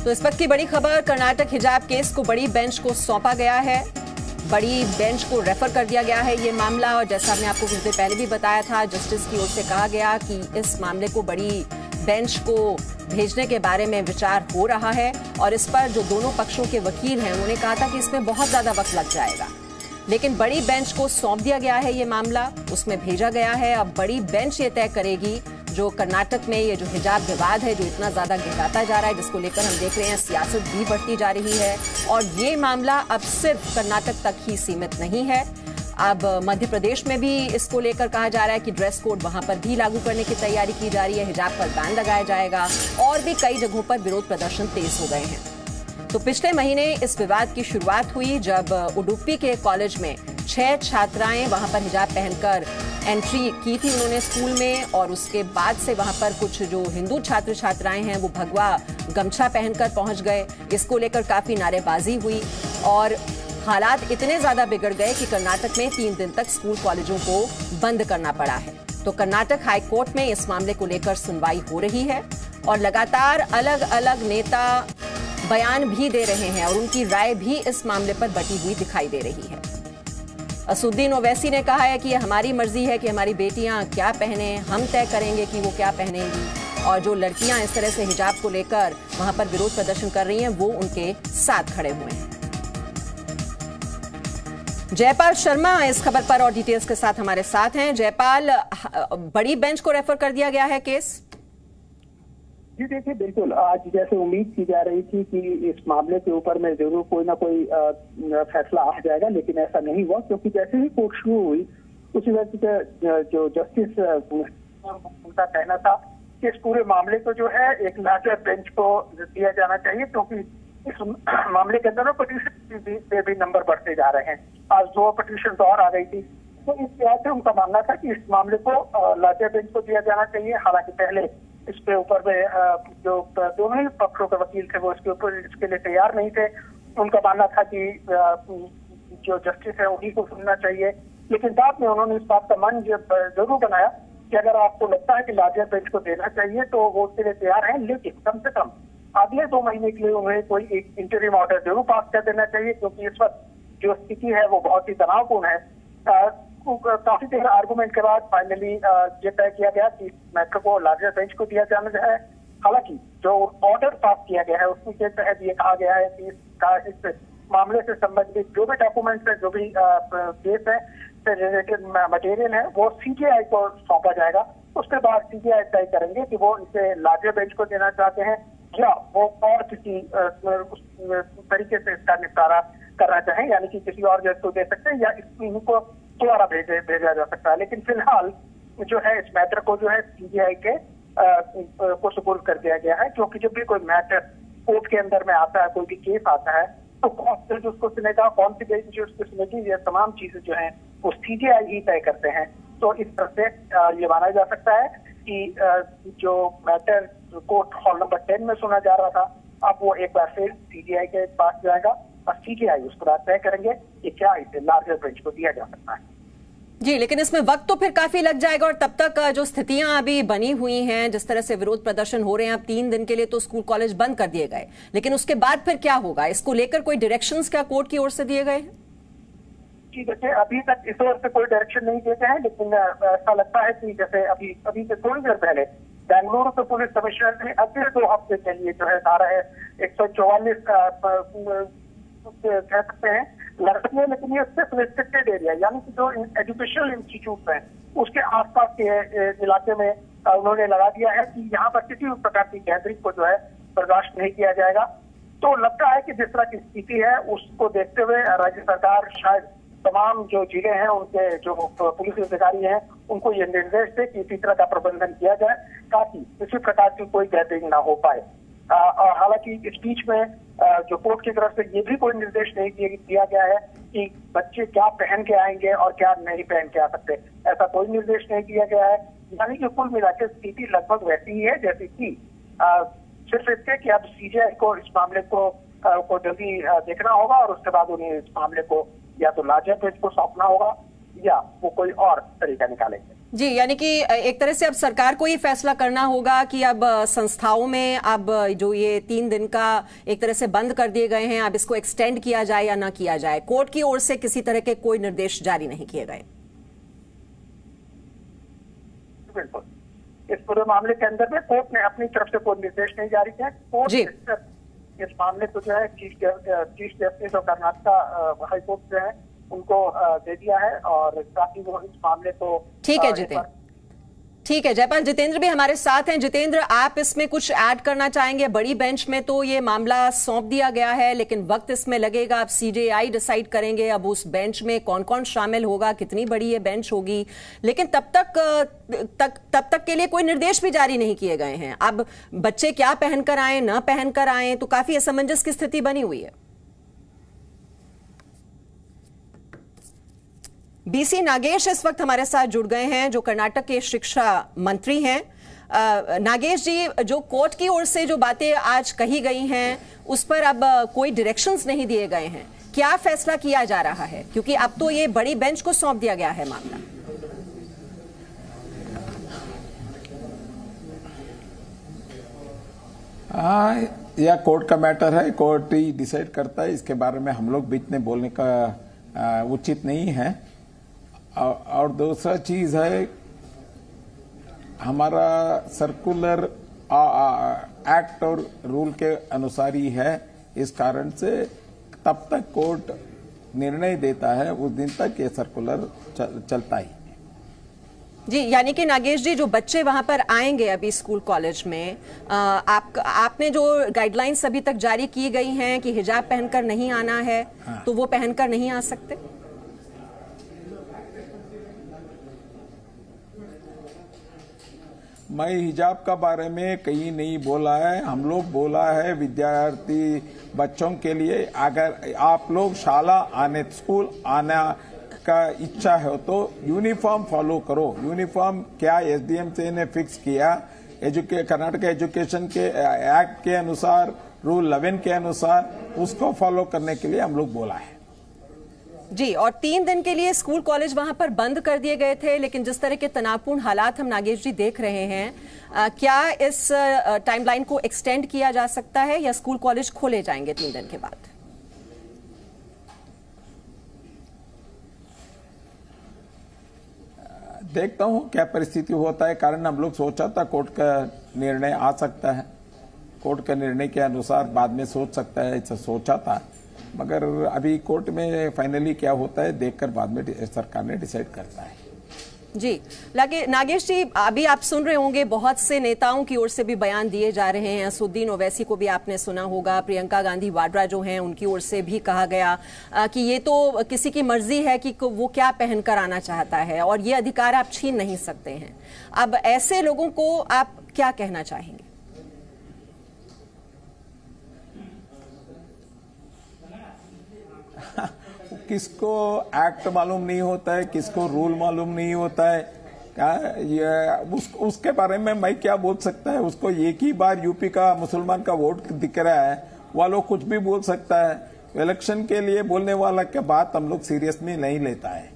तो इस वक्त की बड़ी खबर, कर्नाटक हिजाब केस को बड़ी बेंच को सौंपा गया है। बड़ी बेंच को रेफर कर दिया गया है ये मामला, और जैसा हमने आपको कुछ देर पहले भी बताया था, जस्टिस की ओर से कहा गया कि इस मामले को बड़ी बेंच को भेजने के बारे में विचार हो रहा है। और इस पर जो दोनों पक्षों के वकील हैं उन्होंने कहा था कि इसमें बहुत ज्यादा वक्त लग जाएगा, लेकिन बड़ी बेंच को सौंप दिया गया है ये मामला, उसमें भेजा गया है। अब बड़ी बेंच ये तय करेगी जो कर्नाटक में ये जो हिजाब विवाद है जो इतना ज्यादा गहराता जा रहा है, जिसको लेकर हम देख रहे हैं सियासत भी बढ़ती जा रही है। और ये मामला अब सिर्फ कर्नाटक तक ही सीमित नहीं है, अब मध्य प्रदेश में भी इसको लेकर कहा जा रहा है कि ड्रेस कोड वहां पर भी लागू करने की तैयारी की जा रही है, हिजाब पर बैन लगाया जाएगा, और भी कई जगहों पर विरोध प्रदर्शन तेज हो गए हैं। तो पिछले महीने इस विवाद की शुरुआत हुई जब उडुपी के कॉलेज में 6 छात्राएं वहां पर हिजाब पहनकर एंट्री की थी उन्होंने स्कूल में, और उसके बाद से वहां पर कुछ जो हिंदू छात्र छात्राएं हैं वो भगवा गमछा पहनकर पहुंच गए। इसको लेकर काफी नारेबाजी हुई और हालात इतने ज्यादा बिगड़ गए कि कर्नाटक में 3 दिन तक स्कूल कॉलेजों को बंद करना पड़ा है। तो कर्नाटक हाई कोर्ट में इस मामले को लेकर सुनवाई हो रही है और लगातार अलग अलग नेता बयान भी दे रहे हैं और उनकी राय भी इस मामले पर बटी हुई दिखाई दे रही है। असुद्दीन ओवैसी ने कहा है कि यह हमारी मर्जी है कि हमारी बेटियां क्या पहने, हम तय करेंगे कि वो क्या पहनेंगी, और जो लड़कियां इस तरह से हिजाब को लेकर वहां पर विरोध प्रदर्शन कर रही हैं वो उनके साथ खड़े हुए हैं। जयपाल शर्मा इस खबर पर और डिटेल्स के साथ हमारे साथ हैं। जयपाल, बड़ी बेंच को रेफर कर दिया गया है केस? जी देखिए, बिल्कुल आज जैसे उम्मीद की जा रही थी कि इस मामले के ऊपर में जरूर कोई ना कोई फैसला आ जाएगा, लेकिन ऐसा नहीं हुआ, क्योंकि जैसे ही कोर्ट शुरू हुई उसी वक्त जो जस्टिस उनका कहना था कि इस पूरे मामले को जो है एक लार्जर बेंच को दिया जाना चाहिए, क्योंकि इस मामले के अंदर पिटीशन पे भी नंबर बढ़ते जा रहे हैं। आज 2 पिटीशन और आ गई थी, तो इस लिहाज से उनका मानना था कि इस मामले को लार्जर बेंच को दिया जाना चाहिए। हालांकि पहले इसके ऊपर में जो दोनों ही पक्षों के वकील थे वो इसके लिए तैयार नहीं थे। उनका मानना था कि जो जस्टिस है उन्हीं को सुनना चाहिए, लेकिन बाद में उन्होंने इस बात का मन जरूर बनाया कि अगर आपको लगता है कि लार्जर बेंच को देना चाहिए तो वो उसके लिए तैयार है, लेकिन कम से कम अगले 2 महीने के लिए उन्हें कोई एक इंटरिम ऑर्डर जरूर पास कर देना चाहिए, क्योंकि इस वक्त जो स्थिति है वो बहुत ही तनावपूर्ण है। काफी देर आर्गुमेंट के बाद फाइनली ये तय किया गया कि मैटर को लार्जर बेंच को दिया जाना है। हालांकि जो ऑर्डर पास किया गया है उसके तहत ये कहा गया है कि इस मामले से संबंधित जो भी डॉक्यूमेंट्स है, जो भी केस है से रिलेटेड मटेरियल है, वो सीजीआई को सौंपा जाएगा। उसके बाद सीजीआई तय करेंगे कि वो इसे लार्जर बेंच को देना चाहते हैं या वो और किसी तरीके से इसका निपटारा करना चाहें, यानी कि किसी और जज को दे सकते हैं या इनको दोबारा भेजा जा सकता है। लेकिन फिलहाल जो है इस मैटर को जो है सीजीआई के को सुपुर्द कर दिया गया है, क्योंकि जब भी कोई मैटर कोर्ट के अंदर में आता है, कोई भी केस आता है, तो कौन से जो उसको सुनेगा, कौन सी बेंच जो उसको सुनेगी, ये तमाम चीजें जो है वो सीजीआई ही तय करते हैं। तो इस तरह से ये माना जा सकता है कि जो मैटर कोर्ट हॉल नंबर 10 में सुना जा रहा था, अब वो एक बार फिर सीजीआई के पास जाएगा और सीजीआई उसके बाद तय करेंगे कि क्या इसे लार्जर बेंच को दिया जा सकता है। जी, लेकिन इसमें वक्त तो फिर काफी लग जाएगा, और तब तक जो स्थितियां अभी बनी हुई हैं, जिस तरह से विरोध प्रदर्शन हो रहे हैं, अब 3 दिन के लिए तो स्कूल कॉलेज बंद कर दिए गए, लेकिन उसके बाद फिर क्या होगा? इसको लेकर कोई डायरेक्शंस क्या कोर्ट की ओर से दिए गए हैं? जी देखिए, अभी तक इस ओर से कोई डायरेक्शन नहीं देते हैं, लेकिन ऐसा लगता है कि जैसे अभी से थोड़ी देर पहले बेंगलुरु के पुलिस कमिश्नर ने अगले 2 हफ्ते के लिए जो है सारा है 144 कह सकते हैं लड़कियां, लेकिन ये सिर्फ रिस्ट्रिक्टेड एरिया यानी कि जो एजुकेशनल इंस्टीट्यूट हैं उसके आसपास के इलाके में उन्होंने लगा दिया है कि यहाँ पर किसी भी प्रकार की गैदरिंग को जो है बर्दाश्त नहीं किया जाएगा। तो लगता है कि जिस तरह की स्थिति है उसको देखते हुए राज्य सरकार शायद तमाम जो जिले हैं उनके जो पुलिस अधिकारी हैं उनको ये निर्देश दे कि इसी तरह का प्रबंधन किया जाए ताकि किसी प्रकार की कोई गैदरिंग ना हो पाए। और हालांकि इस बीच में जो कोर्ट की तरफ से ये भी कोई निर्देश नहीं दिया गया है कि बच्चे क्या पहन के आएंगे और क्या नहीं पहन के आ सकते, ऐसा कोई निर्देश नहीं दिया गया है। यानी कि कुल मिलाकर स्थिति लगभग वैसी ही है जैसे कि सिर्फ इसके कि अब सीजीआई को इस मामले को जल्दी देखना होगा और उसके बाद उन्हें इस मामले को या तो लार्जर बेंच को सौंपना होगा या वो कोई और तरीका निकालेंगे। जी, यानी कि एक तरह से अब सरकार को ये फैसला करना होगा कि अब संस्थाओं में अब जो ये 3 दिन का एक तरह से बंद कर दिए गए हैं, अब इसको एक्सटेंड किया जाए या ना किया जाए। कोर्ट की ओर से किसी तरह के कोई निर्देश जारी नहीं किए गए। बिल्कुल, इस पूरे मामले के अंदर में कोर्ट ने अपनी तरफ से कोई निर्देश नहीं जारी किया। कोर्ट इस मामले को जो है चीफ जस्टिस और कर्नाटक हाई कोर्ट जो है उनको दे दिया है और ताकि वो इस मामले को ठीक है जितेंद्र, ठीक है जयपाल। जितेंद्र भी हमारे साथ हैं। जितेंद्र, आप इसमें कुछ ऐड करना चाहेंगे? बड़ी बेंच में तो ये मामला सौंप दिया गया है, लेकिन वक्त इसमें लगेगा। अब सीजेआई डिसाइड करेंगे अब उस बेंच में कौन कौन शामिल होगा, कितनी बड़ी ये बेंच होगी, लेकिन तब तक के लिए कोई निर्देश भी जारी नहीं किए गए हैं। अब बच्चे क्या पहनकर आए, न पहनकर आए, तो काफी असमंजस की स्थिति बनी हुई है। बीसी नागेश इस वक्त हमारे साथ जुड़ गए हैं, जो कर्नाटक के शिक्षा मंत्री हैं। नागेश जी, जो कोर्ट की ओर से जो बातें आज कही गई हैं उस पर अब कोई डायरेक्शंस नहीं दिए गए हैं, क्या फैसला किया जा रहा है? क्योंकि अब तो ये बड़ी बेंच को सौंप दिया गया है मामला। यह कोर्ट का मैटर है, कोर्ट ही डिसाइड करता है। इसके बारे में हम लोग बीच में बोलने का उचित नहीं है। और दूसरा चीज है, हमारा सर्कुलर एक्ट और रूल के अनुसार ही है। इस कारण से तब तक कोर्ट निर्णय देता है उस दिन तक ये सर्कुलर चलता ही। जी, यानी कि नागेश जी, जो बच्चे वहां पर आएंगे अभी स्कूल कॉलेज में, आपने जो गाइडलाइंस अभी तक जारी की गई हैं कि हिजाब पहनकर नहीं आना है, हाँ। तो वो पहनकर नहीं आ सकते? मैं हिजाब का बारे में कहीं नहीं बोला है। हम लोग बोला है विद्यार्थी बच्चों के लिए, अगर आप लोग शाला आने, स्कूल आना का इच्छा है तो यूनिफॉर्म फॉलो करो। यूनिफॉर्म क्या एसडीएमसी ने फिक्स किया, कर्नाटक एजुकेशन के एक्ट के अनुसार, रूल 11 के अनुसार, उसको फॉलो करने के लिए हम लोग बोला है। जी, और 3 दिन के लिए स्कूल कॉलेज वहां पर बंद कर दिए गए थे, लेकिन जिस तरह के तनावपूर्ण हालात हम नागेश जी देख रहे हैं, क्या इस टाइमलाइन को एक्सटेंड किया जा सकता है या स्कूल कॉलेज खोले जाएंगे 3 दिन के बाद? देखता हूं क्या परिस्थिति होता है। कारण हम लोग सोचा था कोर्ट का निर्णय आ सकता है, कोर्ट के निर्णय के अनुसार बाद में सोच सकता है, ऐसा सोचा था। मगर अभी कोर्ट में फाइनली क्या होता है देखकर बाद में सरकार ने डिसाइड करता है। जी, नागेश जी, अभी आप सुन रहे होंगे बहुत से नेताओं की ओर से भी बयान दिए जा रहे हैं। असुद्दीन ओवैसी को भी आपने सुना होगा, प्रियंका गांधी वाड्रा जो हैं उनकी ओर से भी कहा गया कि ये तो किसी की मर्जी है कि वो क्या पहनकर आना चाहता है और ये अधिकार आप छीन नहीं सकते हैं। अब ऐसे लोगों को आप क्या कहना चाहेंगे? किसको एक्ट मालूम नहीं होता है, किसको रूल मालूम नहीं होता है, क्या ये उसके बारे में मैं क्या बोल सकता है। उसको एक ही बार यूपी का मुसलमान का वोट दिख रहा है, वालों कुछ भी बोल सकता है। इलेक्शन के लिए बोलने वाला के बात हम लोग सीरियस में नहीं लेता है।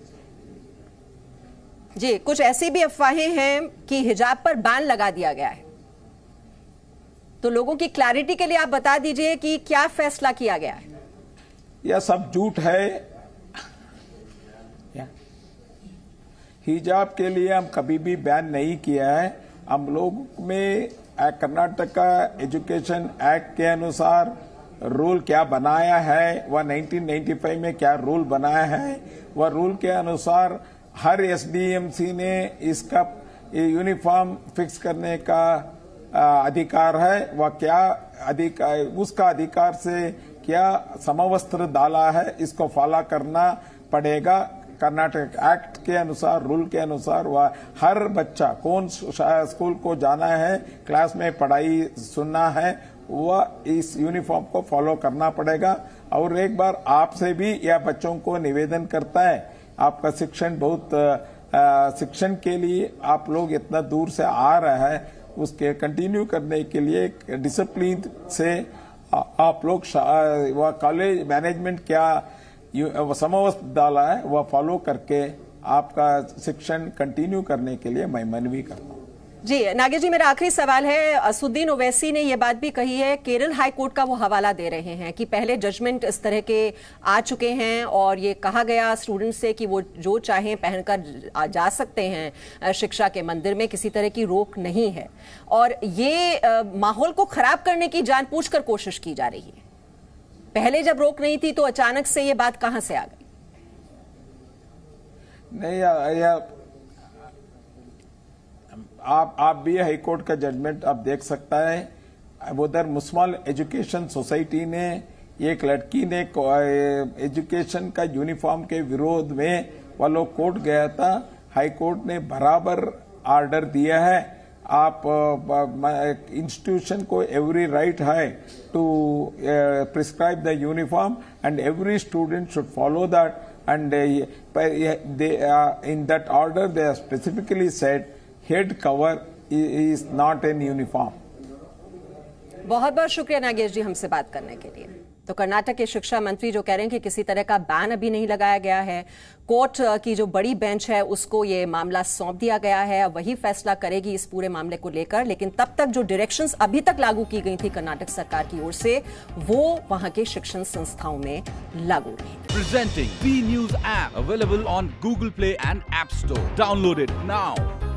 जी, कुछ ऐसी भी अफवाहें हैं कि हिजाब पर बैन लगा दिया गया है, तो लोगों की क्लैरिटी के लिए आप बता दीजिए कि क्या फैसला किया गया है। यह सब झूठ है। हिजाब के लिए हम कभी भी बैन नहीं किया है। हम लोग में कर्नाटक का एजुकेशन एक्ट के अनुसार रूल क्या बनाया है, वह 1995 में क्या रूल बनाया है, वह रूल के अनुसार हर एसडीएमसी ने इसका यूनिफॉर्म फिक्स करने का अधिकार है। वह क्या अधिकार, उसका अधिकार से क्या समवस्त्र डाला है, इसको फॉलो करना पड़ेगा। कर्नाटक एक्ट के अनुसार, रूल के अनुसार वह हर बच्चा कौन स्कूल को जाना है, क्लास में पढ़ाई सुनना है, वह इस यूनिफॉर्म को फॉलो करना पड़ेगा। और एक बार आपसे भी यह बच्चों को निवेदन करता है, आपका शिक्षण बहुत शिक्षण के लिए आप लोग इतना दूर से आ रहा है, उसके कंटिन्यू करने के लिए डिसिप्लिन से आप लोग वह कॉलेज मैनेजमेंट क्या समवस्त्र डाला है वह फॉलो करके आपका शिक्षण कंटिन्यू करने के लिए मैं मनवी करता हूँ। जी नागेश जी, मेरा आखिरी सवाल है। असुद्दीन ओवैसी ने यह बात भी कही है, केरल हाई कोर्ट का वो हवाला दे रहे हैं कि पहले जजमेंट इस तरह के आ चुके हैं और ये कहा गया स्टूडेंट से कि वो जो चाहें पहनकर जा सकते हैं शिक्षा के मंदिर में, किसी तरह की रोक नहीं है, और ये माहौल को खराब करने की जानबूझकर कोशिश की जा रही है। पहले जब रोक नहीं थी तो अचानक से ये बात कहां से आ गई? नहीं, आप भी हाई कोर्ट का जजमेंट आप देख सकता है। उधर मुस्लिम एजुकेशन सोसाइटी ने, एक लड़की ने एजुकेशन का यूनिफॉर्म के विरोध में वो लोग कोर्ट गया था। हाई कोर्ट ने बराबर ऑर्डर दिया है। आप इंस्टीट्यूशन को एवरी राइट है to prescribe the uniform and every student should follow that, and in that order they have specifically said head cover is not an uniform. बहुत बहुत शुक्रिया नागेश जी हमसे बात करने के लिए। तो कर्नाटक के शिक्षा मंत्री जो कह रहे हैं कि किसी तरह का बैन अभी नहीं लगाया गया है, कोर्ट की जो बड़ी बेंच है उसको ये मामला सौंप दिया गया है, वही फैसला करेगी इस पूरे मामले को लेकर। लेकिन तब तक जो डायरेक्शंस अभी तक लागू की गई थी कर्नाटक सरकार की ओर से, वो वहां के शिक्षण संस्थाओं में लागू रही। Presenting B News app available on Google Play and App Store. Download it now.